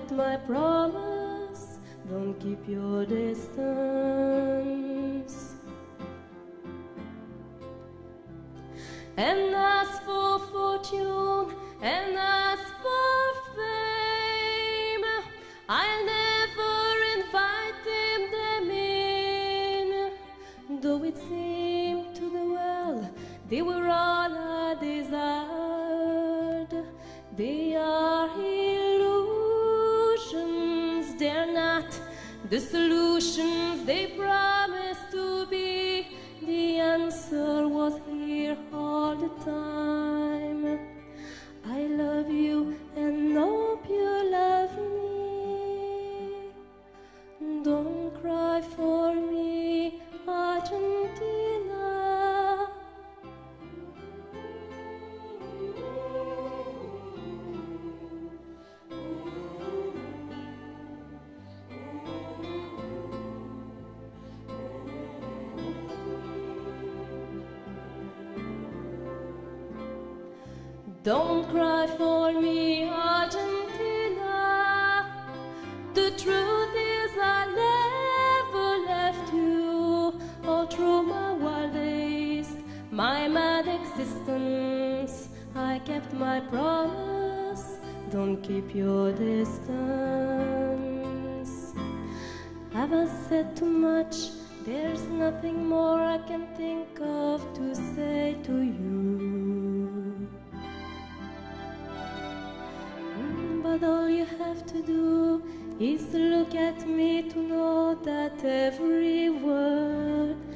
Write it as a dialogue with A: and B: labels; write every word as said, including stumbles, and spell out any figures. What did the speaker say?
A: kept my promise, don't keep your distance. And as for fortune, and as for fame, I'll never invite them in. Though it seemed to the world they were all I desired, they are illusions, they're not the solutions they promised to be. The answer was here all the time. I love you and hope you love me. Don't cry for me, Argentina. Don't cry for me, Argentina. The truth is I never left you. All through my wild days, my mad existence, I kept my promise, don't keep your distance. Have I said too much? There's nothing more I can think of to say to you. But all you have to do is to look at me to know that every word